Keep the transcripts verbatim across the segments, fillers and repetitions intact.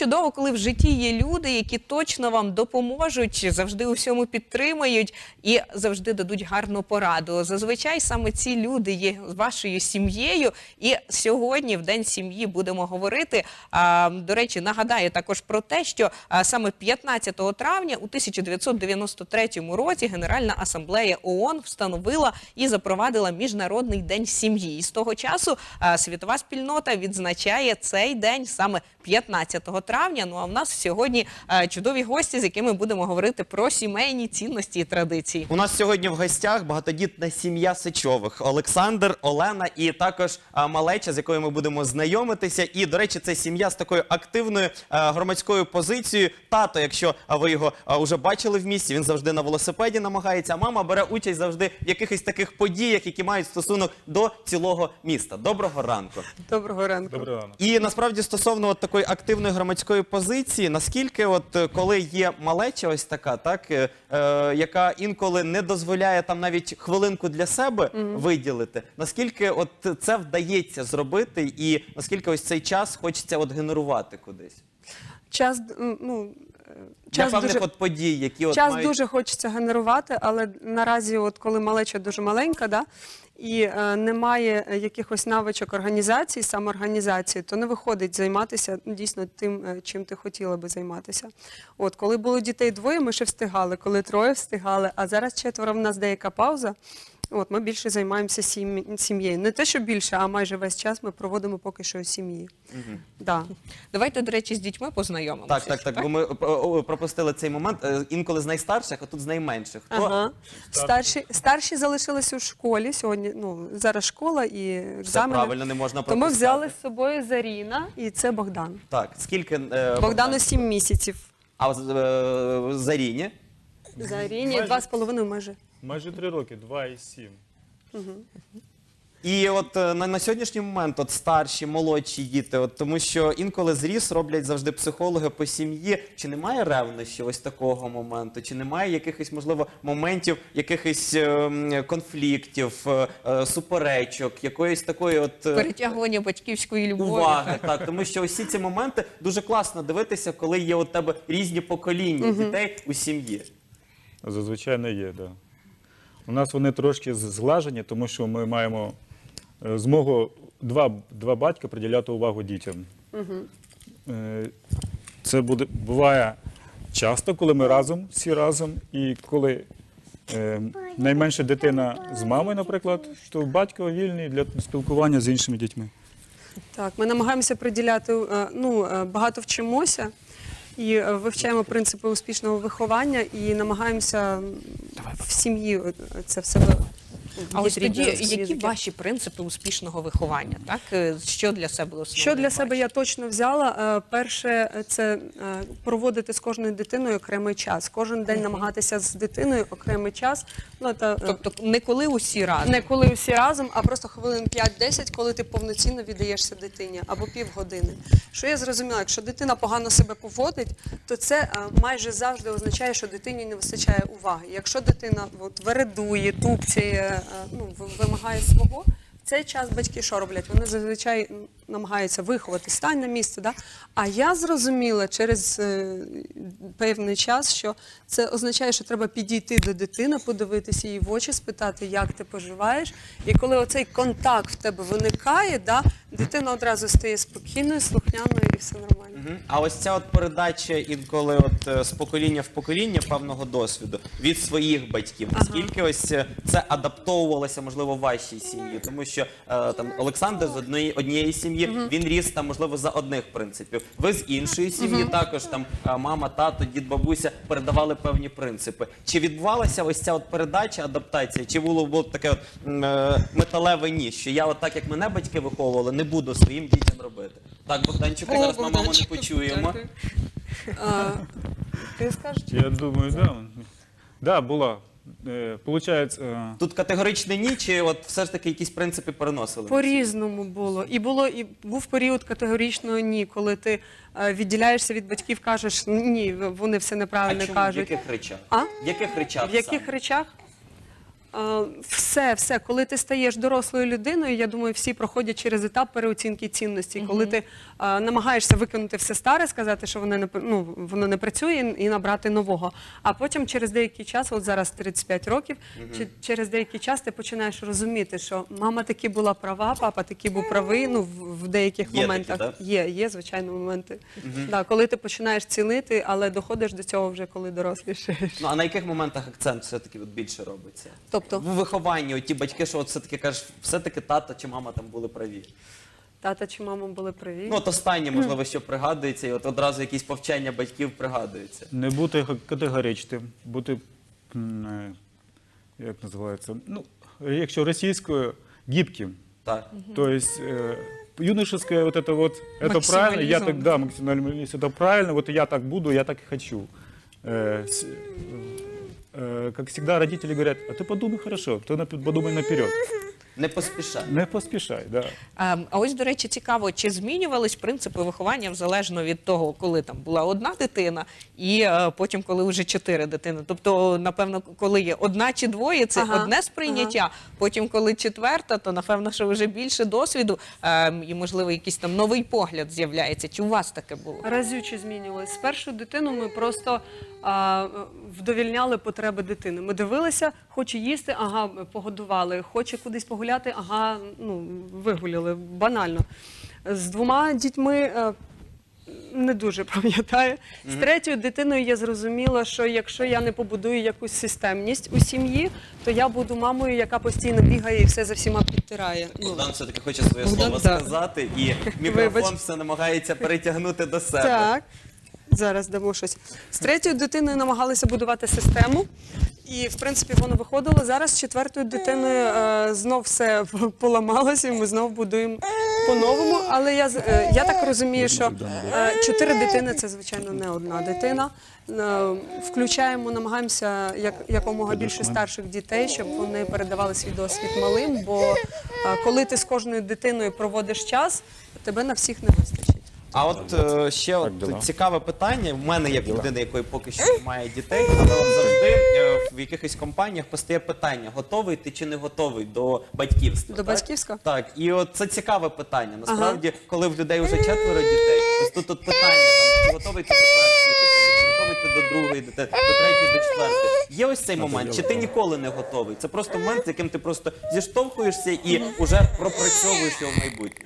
чудово, коли в житті є люди, які точно вам допоможуть, завжди у всьому підтримають і завжди дадуть гарну пораду. Зазвичай саме ці люди є вашою сім'єю, і сьогодні в День сім'ї будемо говорити. А, до речі, нагадаю також про те, що а, саме п'ятнадцятого травня у тисяча дев'ятсот дев'яносто третьому році Генеральна асамблея ООН встановила і запровадила Міжнародний день сім'ї. І з того часу а, світова спільнота відзначає цей день саме п'ятнадцятого травня. Ну а в нас сьогодні а, чудові гості, з якими будемо говорити про сімейні цінності і традиції. У нас сьогодні в гостях багатодітна сім'я Сичових. Олександр, Олена і також а, малеча, з якою ми будемо знайомитися. І, до речі, це сім'я з такою активною а, громадською позицією. Тато, якщо а, ви його а, вже бачили в місті, він завжди на велосипеді намагається, а мама бере участь завжди в якихось таких подіях, які мають стосунок до цілого міста. Доброго ранку. Доброго ранку. Доброго ранку. І насправді стосовно от такої активної громадської позиції, наскільки от е, коли є малеча ось така, так, е, е, яка інколи не дозволяє там навіть хвилинку для себе mm-hmm. виділити, наскільки от це вдається зробити і наскільки ось цей час хочеться от генерувати кудись? Час, ну, Для час певних дуже, от подій, які от час мають... дуже хочеться генерувати, але наразі, от коли малеча дуже маленька, да, і е, немає якихось навичок організації, самоорганізації, то не виходить займатися дійсно тим, чим ти хотіла би займатися. От, коли було дітей двоє, ми ще встигали, коли троє встигали, а зараз четверо, в нас деяка пауза. От, ми більше займаємося сім'єю. Не те, що більше, а майже весь час ми проводимо поки що у сім'ї. Угу. Да. Давайте, до речі, з дітьми познайомимося. Так, так, так, так, бо ми о, пропустили цей момент. Інколи з найстарших, а тут з найменших. Хто? Ага. Старші, старші залишилися у школі сьогодні, ну, зараз школа і екзамени. Все правильно, не можна пропускати. То ми взяли з собою Заріна, і це Богдан. Так, скільки? Е, Богдану сім місяців. А е, Заріні? Заріні два з половиною майже. Майже три роки, два і сім. Угу. І от на, на сьогоднішній момент от старші, молодші діти, от, тому що інколи зріз роблять завжди психологи по сім'ї. Чи немає ревнощів ось такого моменту? Чи немає якихось, можливо, моментів, якихось е, конфліктів, е, суперечок, якоїсь такої от... Е, перетягування батьківської любові. Уваги, так, тому що усі ці моменти дуже класно дивитися, коли є у тебе різні покоління угу. дітей у сім'ї. Зазвичай не є, так. Да. У нас вони трошки зглажені, тому що ми маємо змогу два, два батька приділяти увагу дітям. Угу. Це буде, буває часто, коли ми разом, всі разом, і коли е, найменша дитина з мамою, наприклад, то батько вільний для спілкування з іншими дітьми. Так, ми намагаємося приділяти, ну, багато вчимося. І вивчаємо принципи успішного виховання і намагаємося в сім'ї це все. А ось тоді, які ваші принципи успішного виховання? Так? Що для себе основне? Що для себе я точно взяла? Перше, це проводити з кожною дитиною окремий час. Кожен день намагатися з дитиною окремий час. Ну, та, тобто не коли усі разом? Не коли усі разом, а просто хвилин п'ять-десять, коли ти повноцінно віддаєшся дитині, або півгодини. Що я зрозуміла? Якщо дитина погано себе поводить, то це майже завжди означає, що дитині не вистачає уваги. Якщо дитина от, вередує, тупцяє, ну, вимагає свого, в цей час батьки що роблять? Вони зазвичай намагаються виховати, стань на місце. Да? А я зрозуміла через е, певний час, що це означає, що треба підійти до дитини, подивитися її в очі, спитати, як ти поживаєш. І коли оцей контакт в тебе виникає, да, дитина одразу стає спокійною, слухняною і все нормально. Угу. А ось ця от передача інколи от, з покоління в покоління певного досвіду від своїх батьків. Наскільки ага. ось це адаптовувалося, можливо, в вашій сім'ї? Тому що е, там Олександр з однієї, однієї сім'ї, угу. він ріс там, можливо, за одних принципів. Ви з іншої сім'ї, угу. також там мама, тато, дід, бабуся передавали певні принципи. Чи відбувалася ось ця от передача, адаптація? Чи було, було таке от, е, металеве ніж, що я от так, як мене батьки виховували, не буду своїм дітям робити? Так, Богданчику, зараз ми маму не почуємо. А, ти скажеш? Я думаю, так. Да. Да, була. Е, получається, е... Тут категоричне ні, чи от все ж таки якісь принципи переносили? По-різному було. І було, і був період категоричного ні, коли ти е, відділяєшся від батьків, кажеш, ні, вони все неправильно а чому? кажуть. В яких речах? А? В яких речах? В яких саме? речах? Е, Все, все. Коли ти стаєш дорослою людиною, я думаю, всі проходять через етап переоцінки цінностей. Коли ти е, намагаєшся викинути все старе, сказати, що воно не, ну, воно не працює, і набрати нового. А потім через деякий час, от зараз тридцять п'ять років, чи, через деякий час ти починаєш розуміти, що мама таки була права, папа таки був правий, ну, в, в деяких Є моментах. такі, да? Є, є, звичайно, моменти. Да, коли ти починаєш цінити, але доходиш до цього вже коли дорослішаєш. Ну, а на яких моментах акцент все-таки от більше робиться? Тобто? В вихованні, от ті батьки, що от все-таки кажуть, все-таки тато чи мама там були праві. Тата чи мама були праві. Ну, от останнє, можливо, що пригадується, і от одразу якісь повчання батьків пригадуються. Не бути категоричним, бути, м, е, як називається, ну, якщо російською, гибким. Так. То есть э, юношеское вот это вот, это правильно, я так, да, максимализм, это правильно, вот я так буду, я так и хочу. Э, с- э, как всегда родители говорят, а ты подумай хорошо, ты напи- подумай наперед. Не поспішай. Не поспешай, да. А а ось, до речі, цікаво, чи змінювались принципи виховання залежно від того, коли там була одна дитина, і е, потім, коли вже чотири дитини. Тобто, напевно, коли є одна чи двоє, це Ага, одне сприйняття. Потім, коли четверта, то напевно, що вже більше досвіду е, і, можливо, якийсь там новий погляд з'являється. Чи у вас таке було? Разюче змінювалися. Спершу дитину ми просто а, вдовільняли потреби дитини. Ми дивилися, хоче їсти, ага, погодували, хоче кудись погуляти, ага, ну, вигуляли, банально. З двома дітьми е, не дуже пам'ятаю. З третьою дитиною я зрозуміла, що якщо я не побудую якусь системність у сім'ї, то я буду мамою, яка постійно бігає і все за всіма підтирає. Ну, Богдан все-таки хоче своє Богдан, слово да. сказати, і мікрофон Вибач. все намагається перетягнути до себе. Так, зараз дамо щось. З третьою дитиною намагалися будувати систему, і, в принципі, воно виходило. Зараз з четвертою дитиною е, знов все поламалося, і ми знов будуємо по-новому. Але я, з- е, я так розумію, що е, чотири дитини – це, звичайно, не одна дитина. Е, включаємо, намагаємося як, якомога більше старших дітей, щоб вони передавали свій досвід малим, бо е, коли ти з кожною дитиною проводиш час, тебе на всіх не вистачить. А от е, ще от діла. цікаве питання. В мене як людини, якої поки що немає дітей, але от завжди е, в якихось компаніях постає питання: готовий ти чи не готовий до батьківства? До так? батьківства? Так, і от це цікаве питання. Насправді, коли в людей вже четверо дітей, ось тут от питання: там, чи готовий ти до першої дитини, чи готовий ти до другої дитини, до третьої, до четвертої. Є ось цей момент, чи ти ніколи не готовий? Це просто момент, з яким ти просто зіштовхуєшся і вже пропрацьовуєш його в майбутньому.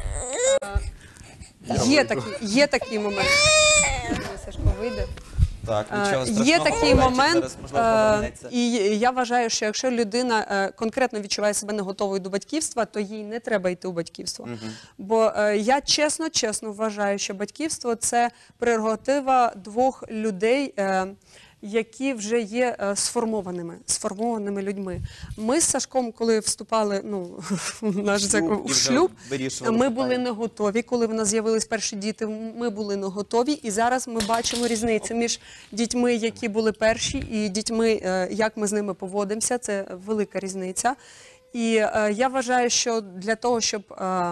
Є такий, є такий момент. Я думаю, Сашко вийде. Так, Е, нічого страшного. Є такий Олегчик момент, зараз, можливо, е, повернеться. і я вважаю, що якщо людина е, конкретно відчуває себе не готовою до батьківства, то їй не треба йти у батьківство. Бо е, я чесно, чесно вважаю, що батьківство – це прерогатива двох людей, е, які вже є е, сформованими, сформованими людьми. Ми з Сашком, коли вступали ну, в наш Шлюб, закон- і в вже шлюб, вирішували ми питання. були не готові. Коли в нас з'явились перші діти, ми були не готові. І зараз ми бачимо різницю між дітьми, які були перші, і дітьми, е, як ми з ними поводимося. Це велика різниця. І е, я вважаю, що для того, щоб е,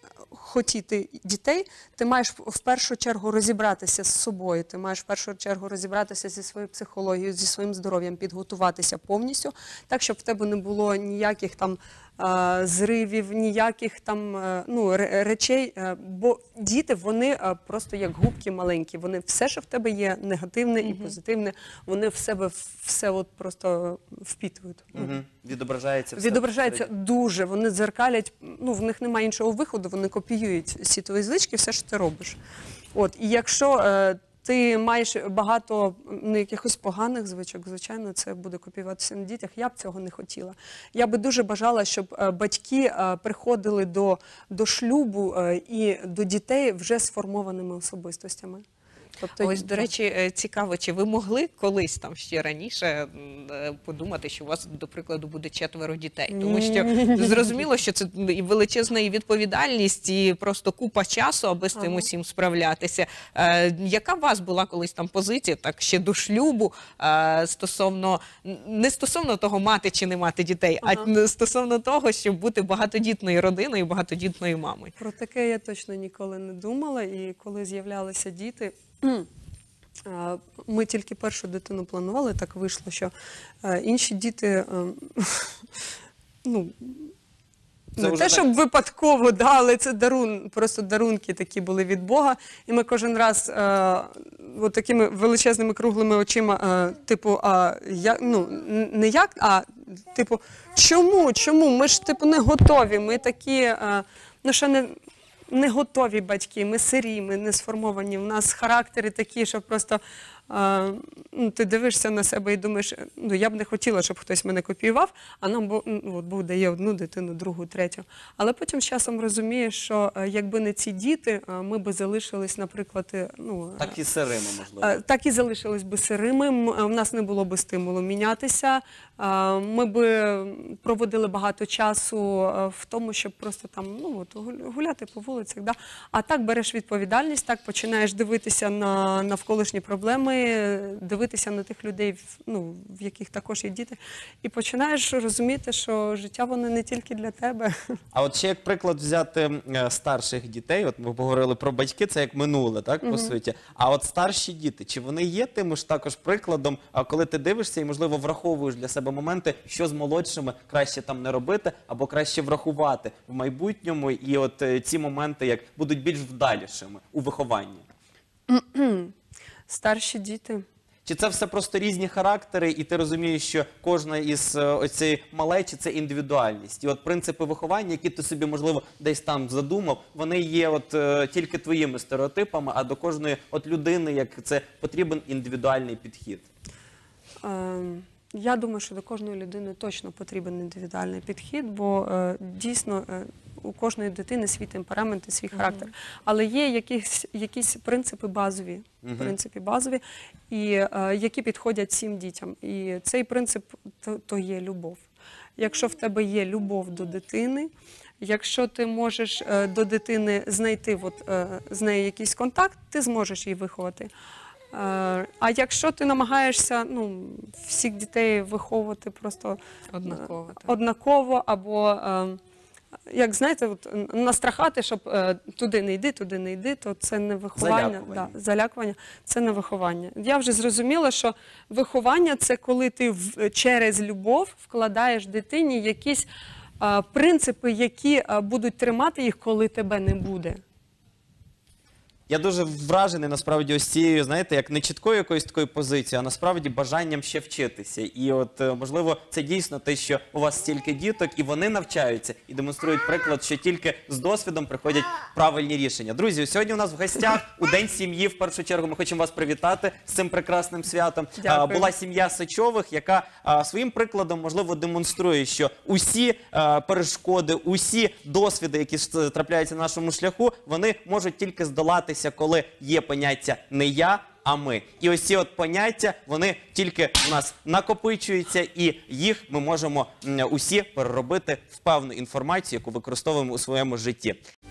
хотіти дітей, ти маєш в- в першу чергу розібратися з собою, ти маєш в першу чергу розібратися зі своєю психологією, зі своїм здоров'ям, підготуватися повністю, так, щоб в тебе не було ніяких там е, зривів, ніяких там е, ну, ре- речей, е, бо діти, вони е, просто як губки маленькі, вони все, що в тебе є негативне і позитивне, вони в себе все от просто впітують. Мгм. Відображається все. Відображається дуже, вони дзеркалять, ну в них немає іншого виходу, вони копіюють всі твої звички, все, що ти робиш. От, і якщо е, ти маєш багато ну, якихось поганих звичок, звичайно, це буде копіюватися на дітях. Я б цього не хотіла. Я би дуже бажала, щоб е, батьки е, приходили до, до шлюбу е, і до дітей вже сформованими особистостями. Тобто, Ось, до речі, е, цікаво, чи ви могли колись там ще раніше м, е, подумати, що у вас, до прикладу, буде четверо дітей? Тому що зрозуміло, що це і величезна і відповідальність, і просто купа часу, аби з цим Ага. усім справлятися. Е, Яка у вас була колись там позиція, так, ще до шлюбу, е, стосовно, не стосовно того, мати чи не мати дітей, Ага. а стосовно того, щоб бути багатодітною родиною, багатодітною мамою? Про таке я точно ніколи не думала, і коли з'являлися діти, Е, Ми тільки першу дитину планували, так вийшло, що е, інші діти, е, ну, Це не вже те, так. щоб випадково, да, але це дарун, просто дарунки такі були від Бога. І ми кожен раз е, от такими величезними круглими очима, е, типу, а, я, ну, н- не як, а типу, чому, чому? Ми ж типу не готові, ми такі, е, ну ще не, не готові батьки, ми сирі, ми не сформовані. У нас характери такі, що просто е, ну, ти дивишся на себе і думаєш, ну я б не хотіла, щоб хтось мене копіював, а нам Бог, ну, от Бог дає одну дитину, другу, третю. Але потім з часом розумієш, що е, якби не ці діти, е, ми би залишились, наприклад, е, ну, е, Так і сирими, можливо. Е, так і залишились би сирими, м- е, в нас не було би стимулу мінятися, е, ми би проводили багато часу е, в тому, щоб просто там ну, от, гу- гуляти по вулицях. Да? А так береш відповідальність, так починаєш дивитися на навколишні проблеми, е, дивитися на тих людей, в- ну, в яких також є діти, і починаєш розуміти, що життя воно не тільки для тебе. А от ще як приклад взяти е, старших дітей, от ми поговорили про батьки, це як минуле, так, по суті. А от старші діти, чи вони є тим ж також прикладом, а коли ти дивишся і, можливо, враховуєш для себе моменти, що з молодшими краще там не робити, або краще врахувати в майбутньому, і от е, ці моменти як будуть більш вдалішими у вихованні? Старші діти. Чи це все просто різні характери, і ти розумієш, що кожна із е, оцієї малечі – це індивідуальність? І от принципи виховання, які ти собі, можливо, десь там задумав, вони є от е, тільки твоїми стереотипами, а до кожної от людини, як це потрібен індивідуальний підхід. Ем, Я думаю, що до кожної людини точно потрібен індивідуальний підхід, бо е, дійсно е, у кожної дитини свій темперамент і свій характер. Але є якісь, якісь принципи базові, принципи базові, і е, які підходять всім дітям. І цей принцип то, то є любов. Якщо в тебе є любов до дитини, якщо ти можеш е, до дитини знайти от, е, з нею якийсь контакт, ти зможеш її виховати. Е, А якщо ти намагаєшся ну, всіх дітей виховувати просто е, Однаково, так. однаково або, е, як знаєте, от, настрахати, щоб е, туди не йди, туди не йди, то це не виховання. Залякування. Да, залякування це не виховання. Я вже зрозуміла, що виховання – це коли ти в, через любов вкладаєш дитині якісь е, принципи, які е, будуть тримати їх, коли тебе не буде. Я дуже вражений, насправді, ось цією, знаєте, як не чіткою якоюсь такою позицією, а насправді бажанням ще вчитися. І от, е, можливо, це дійсно те, що у вас стільки діток, і вони навчаються, і демонструють приклад, що тільки з досвідом приходять правильні рішення. Друзі, сьогодні у нас в гостях у День сім'ї, в першу чергу, ми хочемо вас привітати з цим прекрасним святом. А, Дякую. була сім'я Сичових, яка а, своїм прикладом, можливо, демонструє, що усі а, перешкоди, усі досвіди, які ж трапляються на нашому шляху, вони можуть тільки здолатися, коли є поняття «не я», а ми. І ось ці от поняття, вони тільки у нас накопичуються, і їх ми можемо м, усі переробити в певну інформацію, яку використовуємо у своєму житті.